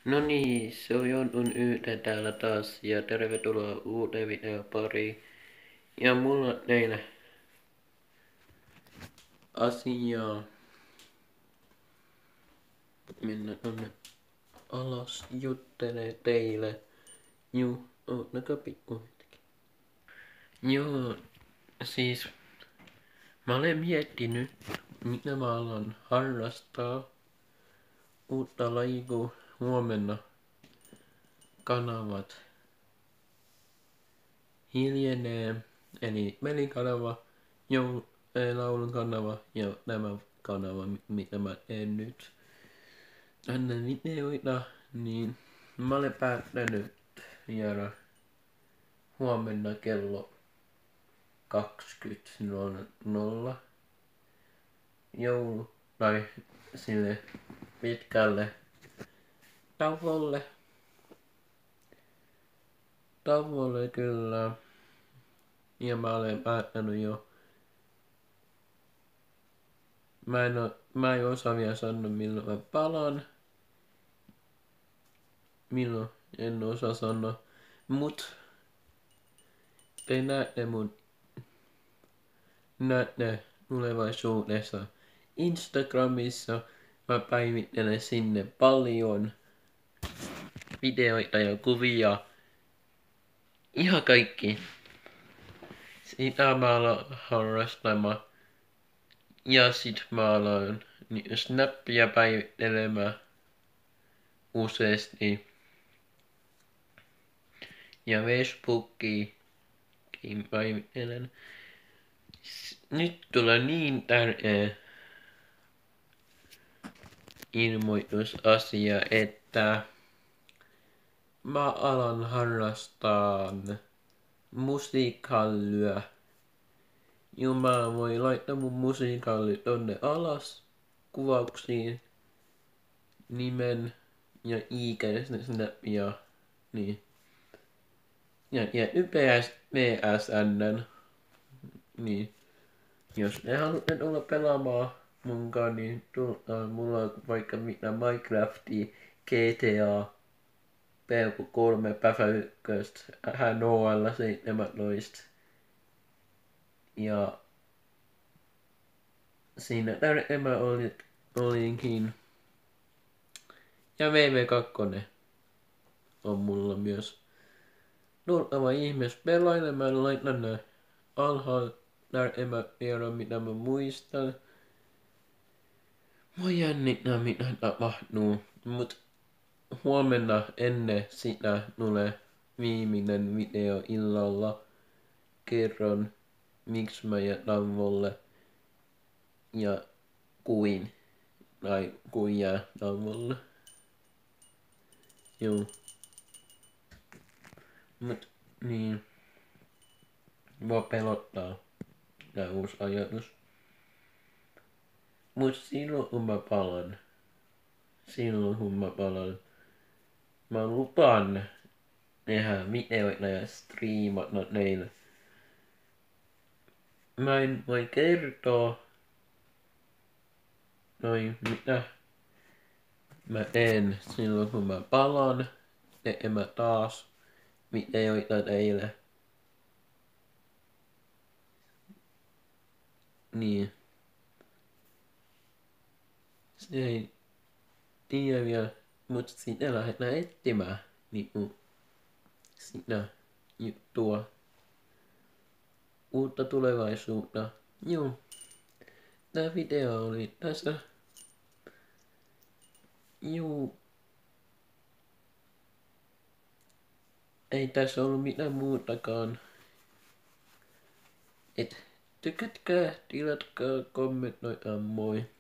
No niin, se on JontunYyte täällä taas ja tervetuloa uuteen videon pariin. Ja mulla on teille asiaa. Mennä tonne alas juttelee teille. Juu, oottakaa pikku hetki. Joo, siis mä olen miettinyt, mitä mä alan harrastaa uutta lajia, kun huomenna kanavat hiljenee, eli pelikanava, laulun kanava ja tämä kanava, mitä mä teen nyt tänne videoita, niin mä olen päättänyt jäädä huomenna kello 20.00 tai sille pitkälle tauolle. Tauolle kyllä. Ja mä olen päättänyt jo. Mä en osaa vielä sanoa milloin mä palaan. Milloin en osaa sanoa. Mut te näette tulevaisuudessa Instagramissa. Mä päivittelen sinne paljon videoita ja kuvia. Ihan kaikki. Sitä mä alan harrastamaan. Ja sit mä aloin snappia päivittelemään useasti. Ja Facebookiin päivittelen. Nyt tulee niin tärkeä ilmoitusasia, että mä alan harrastaa musiikkallia. Ja mä voin laittaa mun musiikalli tonne alas kuvauksiin, nimen ja snapia, niin. Ja PSN, niin. Jos te haluatte tulla pelaamaan munkaan, niin mulla on vaikka mitä Minecraftia, GTA, PvP3, Päfä 1, HNOL 17. Ja siinä tärkeimmä olinkin. Ja VV2 on mulla myös. Tultava ihmeessä pelailemaan, laitan nää alhaalla tärkeimmät tiedot, mitä mä muistan. Mua jännittää mitä tapahtuu, mut huomenna ennen sitä tulee viimeinen video illalla. Kerron miksi mä jään tauolle ja kuin jää tauolle. Joo. Mut niin. Mua pelottaa tää uusi ajatus. Mut silloin kun mä palaan, mä lupaan tehdä videoita ja striimata neille. Mä en voi kertoa mitä mä teen silloin kun mä palaan tekemään taas videoita teille. Niin. Se ei tiedä vielä, mut sitä lähdetään etsimään niinku sitä juttua. Uutta tulevaisuutta. Joo. Tää video oli tässä. Juu. Ei tässä ollut mitään muutakaan. Et tykätkää, tilatkaa, kommentoikaa, moi.